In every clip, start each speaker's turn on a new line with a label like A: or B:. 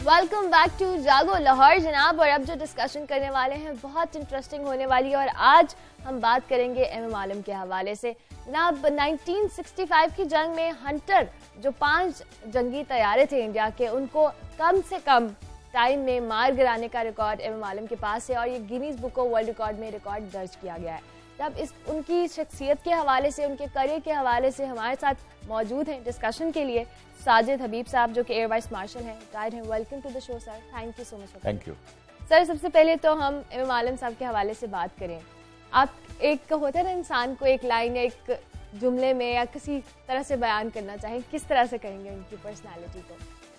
A: Welcome back to Jago Lahore جناب. اور اب جو ڈسکشن کرنے والے ہیں بہت انٹرسٹنگ ہونے والی ہے, اور آج ہم بات کریں گے ایم عالم کے حوالے سے. جناب 1965 کی جنگ میں ہنٹر جو 5 جنگی طیارے تھے انڈیا کے, ان کو کم سے کم ٹائم میں مار گرانے کا ریکارڈ ایم عالم کے پاس ہے, اور یہ Guinness book of world record میں ریکارڈ درج کیا گیا ہے. جب ان کی شخصیت کے حوالے سے, ان کے کریئر کے حوالے سے ہمارے ساتھ موجود ہیں ڈسکشن کے لیے ساجد حبیب صاحب, جو کہ ایئر وائس مارشل ہیں, ریٹائرڈ ہیں. Welcome to the show sir. Thank you so much.
B: Thank you
A: sir. سب سے پہلے تو ہم ایم عالم صاحب کے حوالے سے بات کریں. آپ ایک ہوتا ہے نا انسان کو ایک لائن یا ایک جملے میں یا کسی طرح سے بیان کرنا چاہیں, کس طرح سے کریں گے ان کی پرسنالٹی کو؟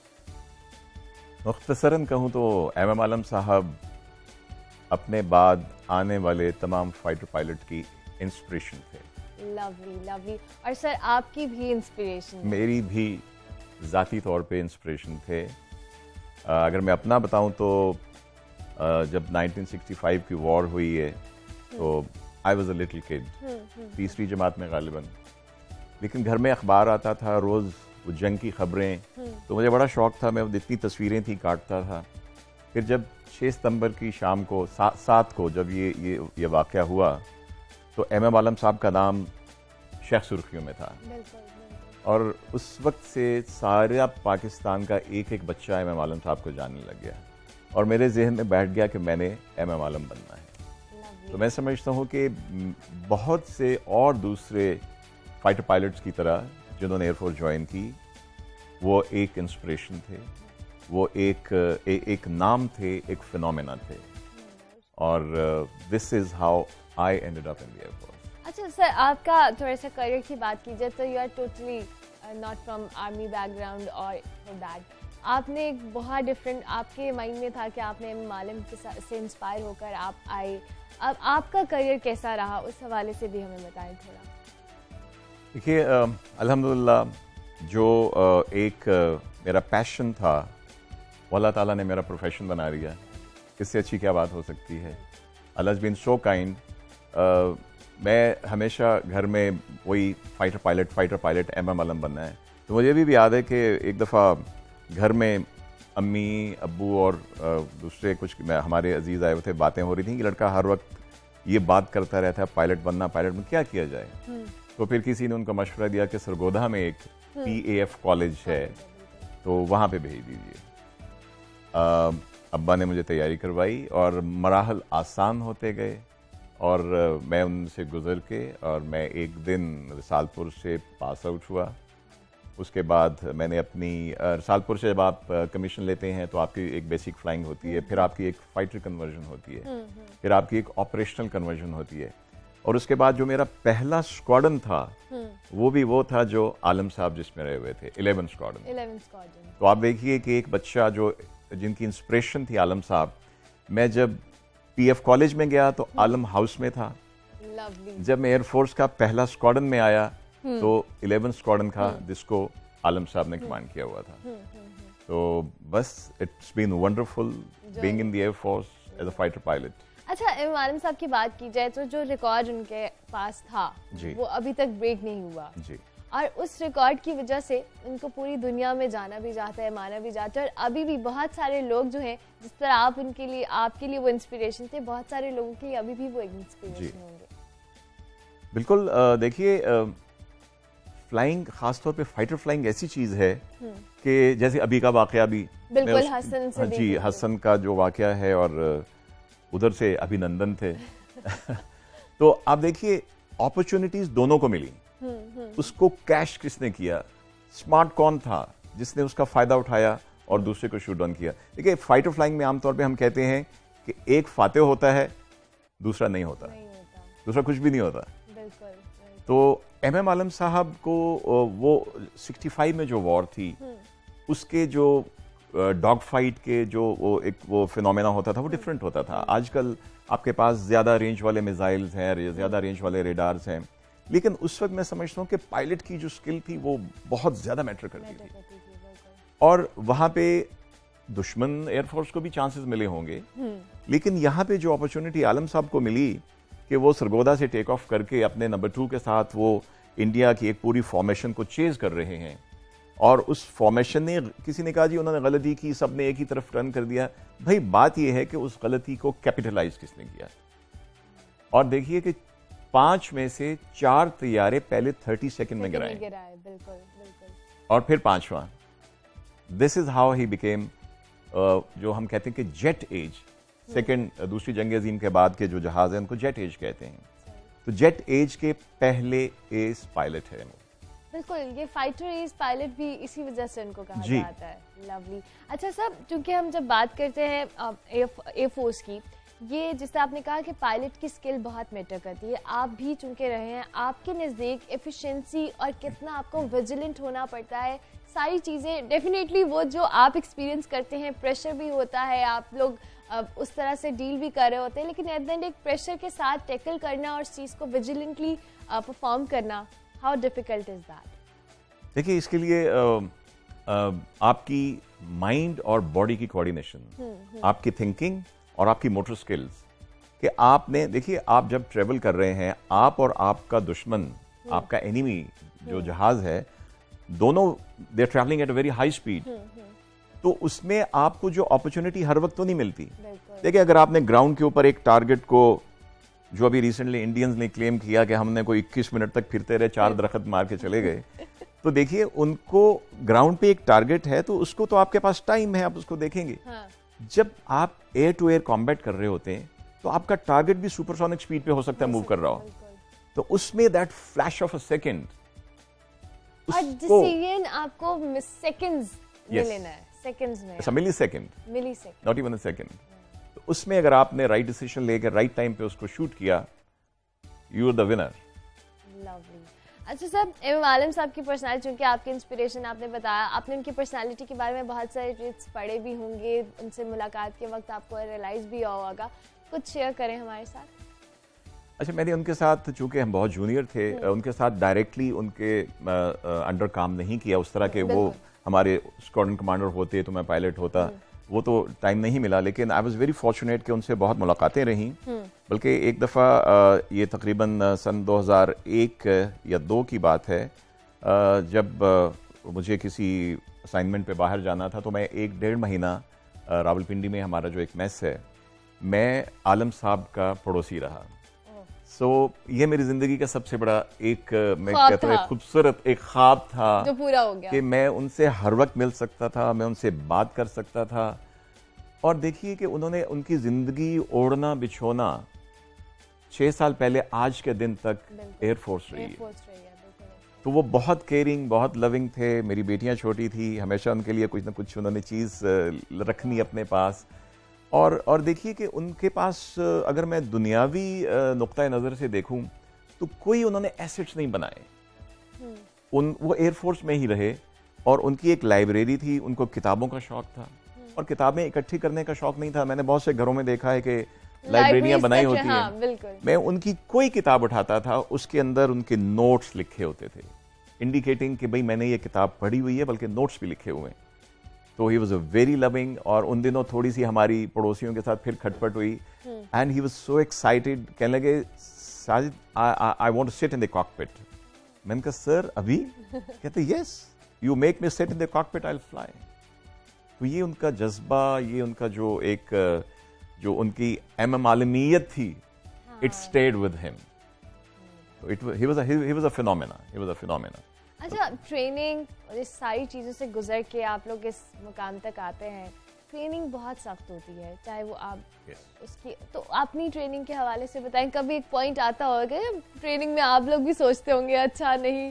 B: مختصراً کہوں تو ایم عالم صاحب اپنے بعد آنے والے تمام فائٹر پائلٹ کی انسپریشن تھے.
A: Lovely lovely. اور سر آپ کی بھی انسپریشن؟
B: میری بھی ذاتی طور پہ انسپریشن تھے. اگر میں اپنا بتاؤں تو جب 1965 کی وار ہوئی ہے تو آئی واز اے لٹل کڈ, تیسری جماعت میں غالباً, لیکن گھر میں اخبار آتا تھا روز, وہ جنگ کی خبریں, تو مجھے بڑا شوق تھا, میں جتنی تصویریں تھیں کاٹتا تھا. پھر جب 6 ستمبر کی شام کو 7 کو جب یہ واقعہ ہوا تو ایم عالم صاحب کا نام شیخ سرخیوں میں تھا, اور اس وقت سے سارا پاکستان کا ایک ایک بچہ ایم عالم صاحب کو جاننے لگ گیا, اور میرے ذہن میں بیٹھ گیا کہ میں نے ایم عالم بننا ہے. تو میں سمجھتا ہوں کہ بہت سے اور دوسرے فائٹر پائلٹس کی طرح جنہوں نے ایئر فورس جوائن کی, وہ ایک انسپریشن تھے, وہ ایک نام تھے, ایک فینومینا تھے, اور this is how I ended up in the air force.
A: اچھا سر, آپ کا تھوڑا سا کریئر کی بات کی جائے تو you are totally not from army background اور دیٹ. آپ نے ایک بہت ڈفرینٹ, آپ کے مائنڈ میں تھا کہ آپ نے ایم عالم سے انسپائر ہو کر آپ آئے. اب آپ کا کریئر کیسا رہا, اس حوالے سے بھی ہمیں بتائیں تھوڑا.
B: دیکھیے, الحمدللہ جو ایک میرا پیشن تھا وہ اللہ تعالیٰ نے میرا پروفیشن بنا دیا. اس سے اچھی کیا بات ہو سکتی ہے. Allah has been so kind. میں ہمیشہ گھر میں وہی فائٹر پائلٹ ایم عالم بننا ہے. تو مجھے بھی یاد ہے کہ ایک دفعہ گھر میں امی ابو اور دوسرے کچھ ہمارے عزیز آئے ہوئے تھے, باتیں ہو رہی تھیں کہ لڑکا ہر وقت یہ بات کرتا رہتا ہے پائلٹ بننا, پائلٹ میں کیا کیا جائے. تو پھر کسی نے ان کو مشورہ دیا کہ سرگودھا میں ایک PAF کالج ہے, تو وہاں پہ بھیج دیجیے. ابا نے مجھے تیاری کروائی اور مراحل آسان ہوتے گئے, اور میں ان سے گزر کے, اور میں ایک دن رسالپور سے پاس آؤٹ ہوا. اس کے بعد میں نے اپنی رسالپور سے جب آپ کمیشن لیتے ہیں تو آپ کی ایک بیسک فلائنگ ہوتی ہے, پھر آپ کی ایک فائٹر کنورژن ہوتی ہے, پھر آپ کی ایک آپریشنل کنورژن ہوتی ہے, اور اس کے بعد جو میرا پہلا اسکواڈن تھا وہ بھی وہ تھا جو عالم صاحب جس میں رہے ہوئے تھے, 11 اسکواڈن. تو آپ دیکھیے کہ ایک بچہ جو جن کی انسپریشن تھی عالم صاحب, میں جب PF کالج میں گیا تو عالم ہاؤس میں تھا. جب میں ایئر فورس کا پہلا اسکواڈن میں آیا تو 11 اسکواڈن تھا جس کو عالم صاحب نے کمانڈ کیا ہوا تھا. تو بس it's been wonderful being in the air force as a fighter pilot.
A: اچھا, ایم عالم صاحب کی بات کی جائے تو جو ریکارڈ ان کے پاس تھا وہ ابھی تک بریک نہیں ہوا, اور اس ریکارڈ کی وجہ سے ان کو پوری دنیا میں جانا بھی جاتا ہے, مانا بھی جاتا ہے, اور ابھی بھی بہت سارے لوگ جو ہیں جس طرح آپ ان کے لیے, آپ کے لیے وہ انسپریشن تھے, بہت سارے لوگوں کے لیے ابھی بھی وہ انسپریشن ہوں گے.
B: بالکل. دیکھیے, فلائنگ خاص طور پہ فائٹر فلائنگ ایسی چیز ہے کہ جیسے ابھی کا واقعہ بھی
A: بالکل حسن سے,
B: جی حسن کا جو واقعہ ہے, اور ادھر سے ابھینندن تھے. تو آپ دیکھیے اپرچونٹیز دونوں کو ملی, اس کو کیش کس نے کیا, اسمارٹ کون تھا جس نے اس کا فائدہ اٹھایا اور دوسرے کو شوٹ ڈاؤن کیا. دیکھیے فائٹر فلائنگ میں عام طور پہ ہم کہتے ہیں کہ ایک فاتح ہوتا ہے, دوسرا نہیں ہوتا, دوسرا کچھ بھی نہیں ہوتا. تو ایم عالم صاحب کو وہ 65 میں جو وار تھی اس کے جو ڈاگ فائٹ کے جو وہ فینومینا ہوتا تھا وہ ڈفرینٹ ہوتا تھا. آج کل آپ کے پاس زیادہ رینج والے میزائلز ہیں, زیادہ رینج والے ریڈارز ہیں, لیکن اس وقت میں سمجھتا ہوں کہ پائلٹ کی جو اسکل تھی وہ بہت زیادہ میٹر کرتی تھی. اور وہاں پہ دشمن ایئر فورس کو بھی چانسز ملے ہوں گے, لیکن یہاں پہ جو اپرچونٹی عالم صاحب کو ملی کہ وہ سرگودا سے ٹیک آف کر کے اپنے نمبر 2 کے ساتھ وہ انڈیا کی ایک پوری فارمیشن کو چیز کر رہے ہیں, اور اس فارمیشن نے, کسی نے کہا جی انہوں نے غلطی کی, سب نے ایک ہی طرف ٹرن کر دیا. بھائی بات یہ ہے کہ اس غلطی کو کیپٹلائز کس نے کیا. اور دیکھیے کہ 5 میں سے 4 طیارے پہلے 30 سیکنڈ میں گرائے,
A: بالکل بالکل,
B: اور پھر 5واں. دس از ہاؤ ہی بیکیم, جو ہم کہتے ہیں کہ جیٹ ایج. سیکنڈ دوسری جنگ عظیم کے بعد کے جو جہاز ہیں ان کو جیٹ ایج کہتے ہیں. تو جیٹ ایج کے پہلے ایس پائلٹ ہے.
A: بالکل, یہ فائٹر ایس پائلٹ بھی اسی وجہ سے ان کو کہا جاتا ہے. لولی. اچھا سر, چونکہ ہم جب بات کرتے ہیں ایئر فورس کی, یہ جس طرح آپ نے کہا کہ پائلٹ کی اسکل بہت میٹر کرتی ہے, آپ بھی چونکہ رہے ہیں, آپ کے نزدیک ایفیشنسی اور کتنا آپ کو ویجیلنٹ ہونا پڑتا ہے, ساری چیزیں ڈیفینیٹلی وہ جو آپ ایکسپیرینس کرتے ہیں, پریشر بھی ہوتا ہے, آپ لوگ اس طرح سے ڈیل بھی کر رہے ہوتے ہیں, لیکن ایٹ دا اینڈ ایک پریشر کے ساتھ ٹیکل کرنا اور اس چیز کو ویجیلنٹلی پرفارم کرنا, ہاؤ ڈیفیکلٹ از دیٹ؟
B: دیکھیے اس کے لیے آپ کی مائنڈ اور باڈی کی کوآرڈینیشن, آپ کی تھنکنگ اور آپ کی موٹر سکلز, کہ آپ نے, دیکھیے آپ جب ٹریول کر رہے ہیں, آپ اور آپ کا دشمن, آپ کا اینیمی جو جہاز ہے, دونوں they are travelling at a very high speed. تو اس میں آپ کو جو اپرچونٹی ہر وقت تو نہیں ملتی. دیکھیں اگر آپ نے گراؤنڈ کے اوپر ایک ٹارگٹ کو, جو ابھی ریسنٹلی انڈینز نے کلیم کیا کہ ہم نے کوئی 21 منٹ تک پھرتے رہے, 4 درخت مار کے چلے گئے, تو دیکھیے ان کو گراؤنڈ پہ ایک ٹارگٹ ہے, تو اس کو تو آپ کے پاس ٹائم ہے, آپ اس کو دیکھیں گے. جب آپ ایئر ٹو ایئر کمبیٹ کر رہے ہوتے ہیں تو آپ کا ٹارگٹ بھی سپر سونک اسپیڈ پہ ہو سکتا ہے موو کر رہا ہو, تو اس میں that flash of a second,
A: اور ڈیسیژن آپ کو سیکنڈز میں لینا ہے, سیکنڈز میں,
B: millisecond, not even a second. تو اس میں اگر آپ نے رائٹ ڈیسیژن لے کے رائٹ ٹائم پہ اس کو شوٹ کیا, you are the winner.
A: Lovely. اچھا سر, ایم عالم صاحب کی پرسنالٹی, چونکہ آپ کی انسپریشن آپ نے بتایا, آپ نے ان کی پرسنالٹی کے بارے میں بہت سارے ریٹس پڑھے بھی ہوں گے, ان سے ملاقات کے وقت آپ کو ریئلائز بھی ہوا ہوگا, کچھ شیئر کریں ہمارے ساتھ.
B: اچھا, میں نے ان کے ساتھ, چونکہ ہم بہت جونیئر تھے, ان کے ساتھ ڈائریکٹلی ان کے انڈر کام نہیں کیا اس طرح کہ وہ ہمارے اسکواڈرن کمانڈر ہوتے تو میں پائلٹ ہوتا, وہ تو ٹائم نہیں ملا. لیکن آئی واز ویری فارچونیٹ کہ ان سے بہت ملاقاتیں رہیں. بلکہ ایک دفعہ, یہ تقریباً سن 2001 یا 2 کی بات ہے, جب مجھے کسی اسائنمنٹ پہ باہر جانا تھا, تو میں 1-1.5 مہینہ راولپنڈی میں ہمارا جو ایک میس ہے, میں عالم صاحب کا پڑوسی رہا. سو یہ میری زندگی کا سب سے بڑا ایک, میں کہتا ہوں خوبصورت ایک خواب تھا
A: جو پورا ہو گیا,
B: کہ میں ان سے ہر وقت مل سکتا تھا, میں ان سے بات کر سکتا تھا. اور دیکھیے کہ انہوں نے ان کی زندگی اوڑھنا بچھونا 6 سال پہلے آج کے دن تک ایئر فورس رہی ہے. تو وہ بہت کیئرنگ, بہت لونگ تھے. میری بیٹیاں چھوٹی تھی, ہمیشہ ان کے لیے کچھ نہ کچھ انہوں نے چیز رکھنی اپنے پاس. اور دیکھیے کہ ان کے پاس, اگر میں دنیاوی نقطۂ نظر سے دیکھوں تو کوئی انہوں نے ایسٹس نہیں بنائے. وہ ایئر فورس میں ہی رہے, اور ان کی ایک لائبریری تھی, ان کو کتابوں کا شوق تھا, اور کتابیں اکٹھی کرنے کا شوق نہیں تھا. میں نے بہت سے گھروں میں دیکھا ہے کہ لائبریریاں بنائی ہوتی ہیں, میں ان کی کوئی کتاب اٹھاتا تھا, اس کے اندر ان کے نوٹس لکھے ہوتے تھے, انڈیکیٹنگ کہ بھئی میں نے یہ کتاب پڑھی ہوئی ہے, بلکہ نوٹس بھی لکھے ہوئے ہیں. تو ہی واز اے ویری لونگ. اور ان دنوں تھوڑی سی ہماری پڑوسیوں کے ساتھ پھر کھٹ پٹ ہوئی, and he was so excited, کہنے لگے Sajid I want to sit in the cockpit. میں نے کہا سر ابھی؟ کہتے یس, یو میک می سٹ ان دی کاکپٹ, آئی ول فلائی. تو یہ ان کا جذبہ, یہ ان کا جو ایک, جو ان کی عالمیت تھی, it stayed with him. He was a phenomena.
A: اچھا, ٹریننگ اور اس ساری چیزوں سے گزر کے آپ لوگ اس مقام تک آتے ہیں, ٹریننگ بہت سخت ہوتی ہے, چاہے وہ آپ اس کی, تو اپنی ٹریننگ کے حوالے سے بتائیں. کبھی ایک پوائنٹ آتا ہوگا ٹریننگ میں آپ لوگ بھی سوچتے ہوں گے اچھا نہیں؟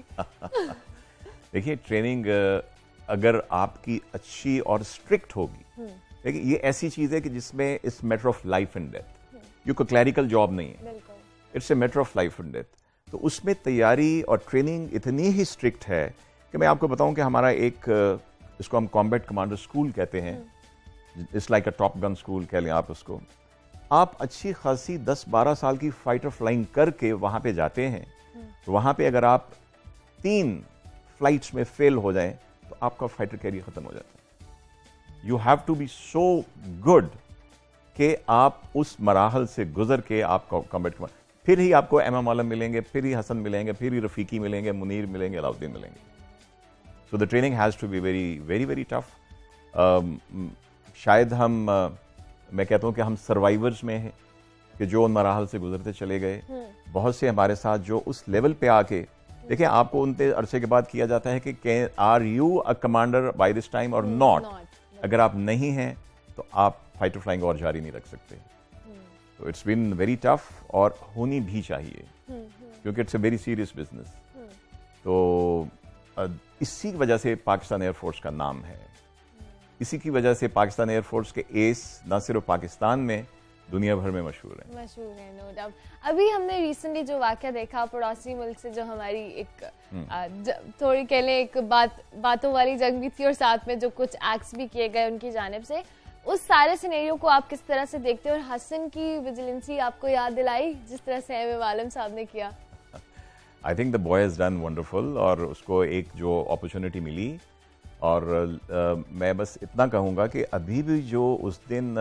B: دیکھیے ٹریننگ اگر آپ کی اچھی اور اسٹرکٹ ہوگی, دیکھیے یہ ایسی چیز ہے کہ جس میں it's matter of life and death, یہ کوئی کلیریکل جاب نہیں ہے, it's a matter of life and death. تو اس میں تیاری اور ٹریننگ اتنی ہی اسٹرکٹ ہے کہ میں آپ کو بتاؤں کہ ہمارا ایک, اس کو ہم کمبیٹ کمانڈر اسکول کہتے ہیں, it's like a top gun school کہہ لیں آپ اس کو. آپ اچھی خاصی 10-12 سال کی فائٹر فلائنگ کر کے وہاں پہ جاتے ہیں, تو وہاں پہ اگر آپ 3 فلائٹس میں فیل ہو جائیں تو آپ کا فائٹر کیریئر ختم ہو جاتا ہے. You have to be so good کہ آپ اس مراحل سے گزر کے آپ کو کمبیٹ, پھر ہی آپ کو ایم عالم ملیں گے, پھر ہی حسن ملیں گے, پھر ہی رفیقی ملیں گے, منیر ملیں گے, علاؤدین ملیں گے. So the training has to be very, very, very tough. शायद मैं कहता हूँ कि हम सर्वाइवर्स में हैं कि जो उन मराहल से गुजरते चले गए. बहुत से हमारे साथ जो उस लेवल पे आके देखिए, आपको उनते अरसे के बाद किया जाता है कि are you a commander by this time or not. अगर आप नहीं हैं तो आप फाइटर फ्लाइंग और जारी नहीं रख सकते. तो इट्स बीन वेरी टफ, और होनी भी चाहिए क्योंकि it's a very serious business. तो इसी की वजह से पाकिस्तान एयरफोर्स का नाम है. इसी की वजह से पाकिस्तान एयरफोर्स के एस न सिर्फ पाकिस्तान में, दुनिया भर में मशहूर है.
A: No doubt. अभी हमने रिसेंटली जो वाकया देखा पड़ोसी मुल्क से, जो हमारी एक थोड़ी कह लें एक बातों वाली जंग भी थी, और साथ में जो कुछ एक्ट्स भी किए गए उनकी जानिब से, उस सारे सिनेरियो को आप किस तरह से देखते हैं? और हसन की विजिलेंसी आपको याद दिलाई जिस तरह से एम आलम साहब ने किया?
B: I think the boy has done wonderful, और उसको एक जो अपॉर्चुनिटी मिली, और मैं बस इतना कहूँगा कि अभी भी जो उस दिन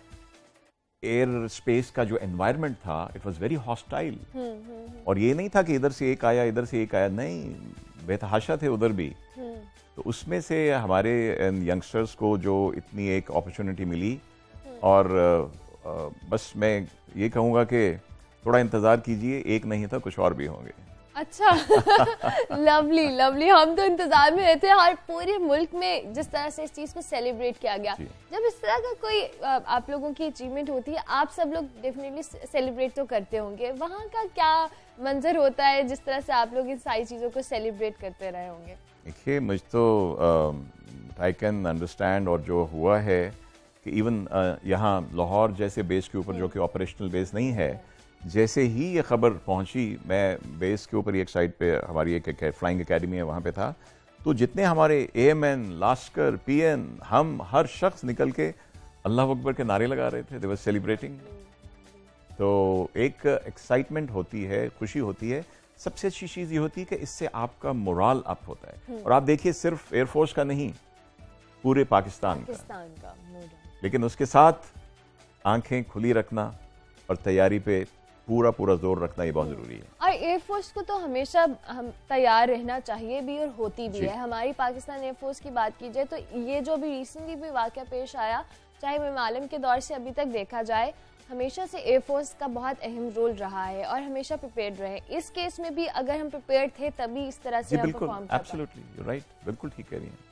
B: एयर स्पेस का जो एनवायरनमेंट था, इट वाज वेरी हॉस्टाइल. और ये नहीं था कि इधर से एक आया इधर से एक आया, नहीं, बेतहाशा थे उधर भी. तो उसमें से हमारे यंगस्टर्स को जो इतनी एक अपॉर्चुनिटी मिली, और बस मैं ये कहूँगा कि थोड़ा इंतज़ार कीजिए, एक नहीं था कुछ और भी होंगे.
A: अच्छा. Lovely lovely. हम तो इंतजार में रहते हैं, और पूरे मुल्क में जिस तरह से इस चीज को सेलिब्रेट किया गया, जब इस तरह का कोई आप लोगों की अचीवमेंट होती है, आप सब लोग डेफिनेटली सेलिब्रेट तो करते होंगे. वहाँ का क्या मंजर होता है जिस तरह से आप लोग इन सारी चीजों को सेलिब्रेट करते रहे होंगे?
B: देखिए, मुझ तो आई कैन अंडरस्टैंड, और जो हुआ है कि इवन यहाँ लाहौर जैसे बेस के ऊपर, जो कि ऑपरेशनल बेस नहीं है, जैसे ही ये खबर पहुंची, मैं बेस के ऊपर एक साइड पे हमारी एक फ्लाइंग एकेडमी है, वहाँ पे था, तो जितने हमारे एएमएन, लास्कर, पीएन, हम हर शख्स निकल के अल्लाह अकबर के नारे लगा रहे थे. They were celebrating. तो एक एक्साइटमेंट होती है, खुशी होती है. सबसे अच्छी चीज़ ये होती है कि इससे आपका मोराल अप होता है. और आप देखिए, सिर्फ एयरफोर्स का नहीं, पूरे पाकिस्तान का. लेकिन उसके साथ आंखें खुली रखना और तैयारी पे पूरा जोर रखना, ये बहुत जरूरी है.
A: और एयरफोर्स को तो हमेशा हम तैयार रहना चाहिए भी, और होती भी है. हमारी पाकिस्तान एयरफोर्स की बात की जाए तो ये जो भी रिसेंटली भी वाकया पेश आया, चाहे इमाम आलम के दौर से अभी तक देखा जाए, हमेशा से एयरफोर्स का बहुत अहम रोल रहा है, और हमेशा प्रिपेयर्ड रहे. इस केस में भी अगर हम प्रिपेयर्ड थे तभी इस तरह से हम परफॉर्म कर पाए.
B: एब्सोल्युटली, यू राइट, बिल्कुल ठीक कह रही हैं.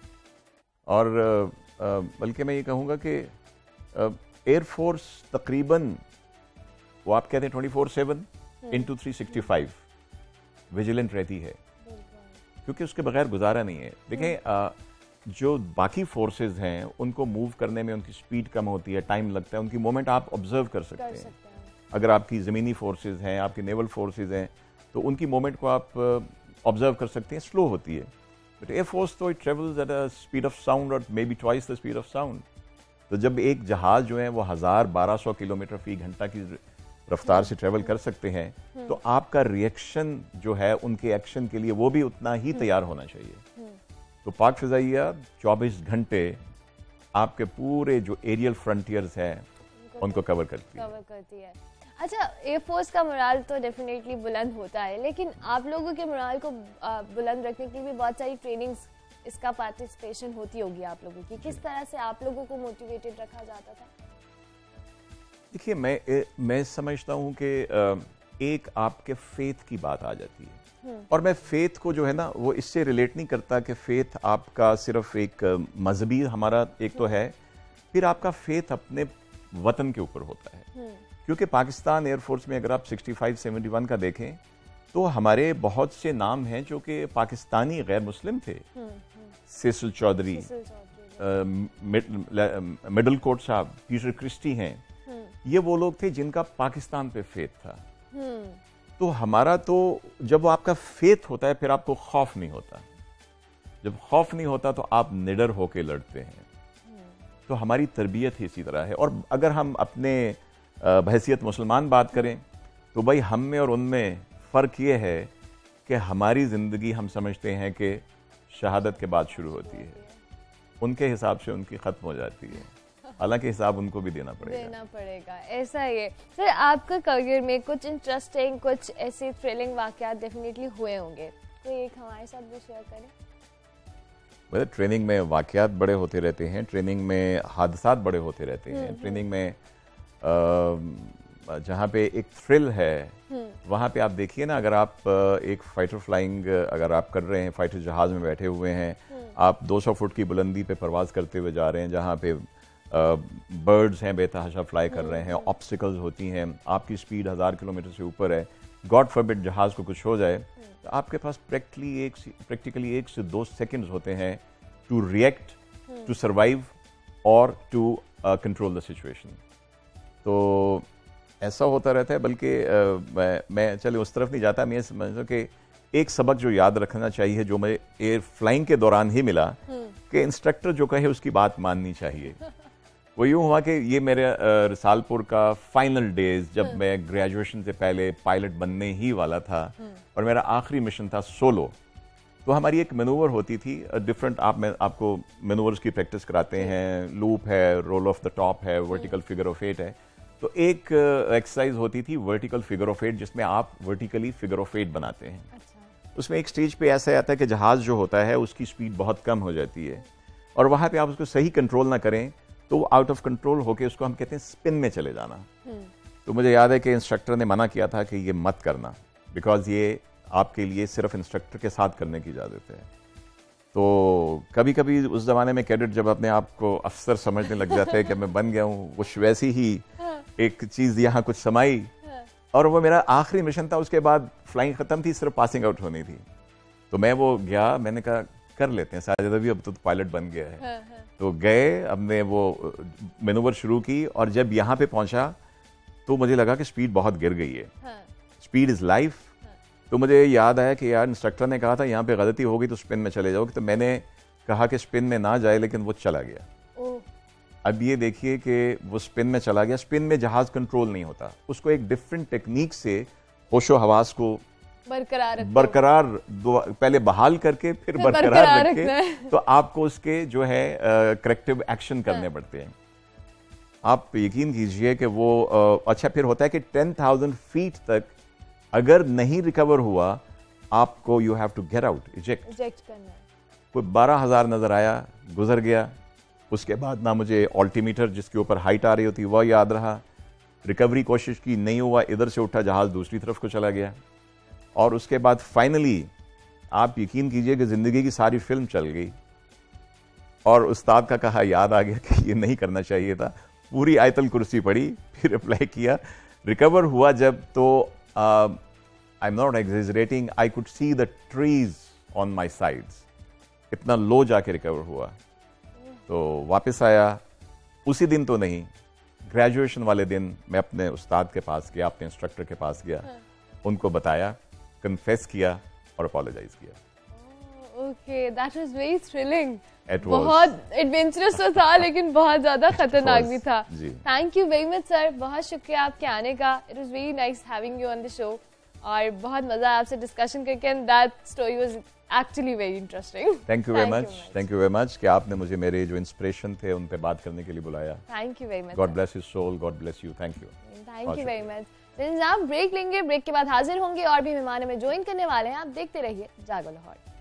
B: और बल्कि मैं ये कहूँगा कि एयरफोर्स तकरीबन, वो आप कहते हैं 24/7 into 365 विजिलेंट रहती है, क्योंकि उसके बगैर गुजारा नहीं है. देखें, जो बाकी फोर्सेस हैं उनको मूव करने में उनकी स्पीड कम होती है, टाइम लगता है, उनकी मूवमेंट आप ऑब्जर्व कर सकते हैं. अगर आपकी ज़मीनी फोर्सेस हैं, आपकी नेवल फोर्सेस हैं, तो उनकी मूवमेंट को आप ऑब्जर्व कर सकते हैं, स्लो होती है. बट एयरफोर्स तो it travels at a speed of sound, और may be twice the speed of sound. तो जब एक जहाज जो है वो 1000-1200 किलोमीटर फी घंटा की रफ्तार से ट्रेवल कर सकते हैं, तो आपका रिएक्शन जो है उनके एक्शन के लिए वो भी उतना ही तैयार होना चाहिए. तो पाक फिजाइया 24 घंटे आपके पूरे जो एरियल फ्रंटियर्स हैं उनको कवर करती है.
A: अच्छा, एयरफोर्स का मोराल तो डेफिनेटली बुलंद होता है, लेकिन आप लोगों के मोराल को बुलंद रखने के लिए भी बहुत सारी ट्रेनिंग्स, इसका पार्टिसिपेशन होती होगी आप लोगों की. किस तरह से आप लोगों को मोटिवेटेड रखा जाता था?
B: देखिए, मैं समझता हूँ कि एक आपके फेथ की बात आ जाती है, और मैं फेथ को जो है ना, वो इससे रिलेट नहीं करता कि फेथ आपका सिर्फ एक मजहबी हमारा एक तो है, फिर आपका फेथ अपने वतन के ऊपर होता है. क्योंकि पाकिस्तान एयरफोर्स में अगर आप 65-71 का देखें, तो हमारे बहुत से नाम हैं जो कि पाकिस्तानी गैर मुस्लिम थे. Cecil Chaudhry, Middlecoat sahab, Peter Christy हैं, ये वो लोग थे जिनका पाकिस्तान पे फेथ था. तो हमारा तो जब आपका फेथ होता है, फिर आपको खौफ नहीं होता. जब खौफ नहीं होता तो आप निडर होके लड़ते हैं. तो हमारी तरबियत ही इसी तरह है. और अगर हम अपने बहसियत मुसलमान बात करें, तो भाई हम में और उनमें फ़र्क ये है कि हमारी ज़िंदगी हम समझते हैं कि शहादत के बाद शुरू होती है, उनके हिसाब से उनकी ख़त्म हो जाती है. हालांकि हिसाब उनको भी देना पड़ेगा. ऐसा ही है. सर, आपका करियर में कुछ इंटरेस्टिंग, कुछ ऐसे थ्रिलिंग वाकयात डेफिनेटली हुए होंगे, तो एक हमारे साथ भी शेयर करें. ٹریننگ میں واقعات بڑے ہوتے رہتے ہیں, ٹریننگ میں حادثات بڑے ہوتے رہتے ہیں, ٹریننگ میں جہاں پہ ایک تھرل ہے وہاں پہ آپ دیکھیے نا, اگر آپ ایک فائٹر فلائنگ اگر آپ کر رہے ہیں, فائٹر جہاز میں بیٹھے ہوئے ہیں, آپ 200 فٹ کی بلندی پہ پرواز کرتے ہوئے جا رہے ہیں, جہاں پہ برڈز ہیں بے تحاشا فلائی کر رہے ہیں, آبسٹیکلز ہوتی ہیں, آپ کی سپیڈ 1000 کلومیٹر سے اوپر ہے, گاڈ فاربڈ جہاز کو کچھ ہو جائے تو آپ کے پاس پریکٹیکلی 1 سے 2 سیکنڈز ہوتے ہیں ٹو ریئیکٹ, ٹو سروائیو اور ٹو کنٹرول دا سچویشن. تو ایسا ہوتا رہتا ہے. بلکہ میں چلے اس طرف نہیں جاتا, میں یہ سمجھتا کہ ایک سبق جو یاد رکھنا چاہیے جو مجھے ایئر فلائنگ کے دوران ہی ملا, کہ انسٹرکٹر جو کہے اس کی بات ماننی چاہیے. وہ یوں ہوا کہ یہ میرے رسالپور کا فائنل ڈیز, جب میں گریجویشن سے پہلے پائلٹ بننے ہی والا تھا اور میرا آخری مشن تھا سولو. تو ہماری ایک مینوور ہوتی تھی ڈفرنٹ, آپ کو مینورز کی پریکٹس کراتے ہیں, لوپ ہے, رول آف دا ٹاپ ہے, ورٹیکل فگر آف 8 ہے. تو ایک ایکسرسائز ہوتی تھی ورٹیکل فگر آف 8, جس میں آپ ورٹیکلی فگر آف 8 بناتے ہیں. اس میں ایک سٹیج پہ ایسا آتا ہے کہ جہاز جو ہوتا ہے اس کی سپیڈ بہت کم ہو جاتی ہے, اور وہاں پہ آپ اس کو صحیح کنٹرول نہ کریں تو وہ آؤٹ آف کنٹرول ہو کے اس کو ہم کہتے ہیں اسپن میں چلے جانا. تو مجھے یاد ہے کہ انسٹرکٹر نے منع کیا تھا کہ یہ مت کرنا, بیکاز یہ آپ کے لیے صرف انسٹرکٹر کے ساتھ کرنے کی اجازت ہے. تو کبھی کبھی اس زمانے میں کیڈٹ جب اپنے آپ کو افسر سمجھنے لگ جاتے ہیں کہ میں بن گیا ہوں, وہ ویسی ہی ایک چیز یہاں کچھ سمائی, اور وہ میرا آخری مشن تھا. اس کے بعد فلائنگ ختم تھی, صرف پاسنگ آؤٹ ہونی تھی. تو میں وہ گیا, میں نے کہا کر لیتے ہیں ساجد, ابھی اب تو پائلٹ بن گیا ہے. تو گئے, ہم نے وہ مینوور شروع کی, اور جب یہاں پہ پہنچا تو مجھے لگا کہ سپیڈ بہت گر گئی ہے, سپیڈ از لائف. تو مجھے یاد آیا کہ یار انسٹرکٹر نے کہا تھا یہاں پہ غلطی ہوگی تو اسپن میں چلے جاؤ. تو میں نے کہا کہ اسپن میں نہ جائے, لیکن وہ چلا گیا. اب یہ دیکھیے کہ وہ اسپن میں چلا گیا. اسپن میں جہاز کنٹرول نہیں ہوتا, اس کو ایک ڈفرنٹ ٹیکنیک سے ہوش و حواس کو برقرار پہلے بحال کر کے پھر برقرار رکھ کے, تو آپ کو اس کے جو ہے کریکٹیو ایکشن کرنے پڑتے ہیں. آپ یقین کیجئے کہ وہ اچھا پھر ہوتا ہے کہ 10,000 فیٹ تک اگر نہیں ریکور ہوا آپ کو you have to get out, eject کرنا. کوئی 12,000 نظر آیا, گزر گیا. اس کے بعد نہ مجھے آلٹی میٹر جس کے اوپر ہائٹ آ رہی ہوتی وہ یاد رہا, ریکوری کوشش کی, نہیں ہوا, ادھر سے اٹھا جہاز دوسری طرف کو چلا گیا. اور اس کے بعد فائنلی آپ یقین کیجئے کہ زندگی کی ساری فلم چل گئی, اور استاد کا کہا یاد آ گیا کہ یہ نہیں کرنا چاہیے تھا. پوری آیت الکرسی پڑھی, پھر اپلائی کیا, ریکور ہوا جب تو I'm not exaggerating, I could see the trees on my sides. اتنا لو جا کے ریکور ہوا. تو واپس آیا, اسی دن تو نہیں, گریجویشن والے دن میں اپنے استاد کے پاس گیا, اپنے انسٹرکٹر کے پاس گیا, ان کو بتایا, کنفیس کیا اور اپالوجائز کیا.
A: Okay, that was very thrilling. بہت ایڈونچرس تو تھا لیکن بہت زیادہ خطرناک بھی تھا. Thank you very much sir, بہت شکریہ آپ کے آنے کا. It was very nice having you on the show, اور بہت مزہ آیا آپ سے ڈسکشن کر کے, and that story was actually very interesting.
B: Thank you very much, thank you very much کہ آپ نے مجھے میرے جو انسپریشن تھے ان پہ بات کرنے کے لیے بلایا.
A: Thank you very much.
B: God bless your soul, God bless you. Thank you,
A: thank you very much. جناب بریک لیں گے, بریک کے بعد حاضر ہوں گے, اور بھی مہمان ہمیں جوائن کرنے والے ہیں. آپ دیکھتے رہیے جاگو لاہور.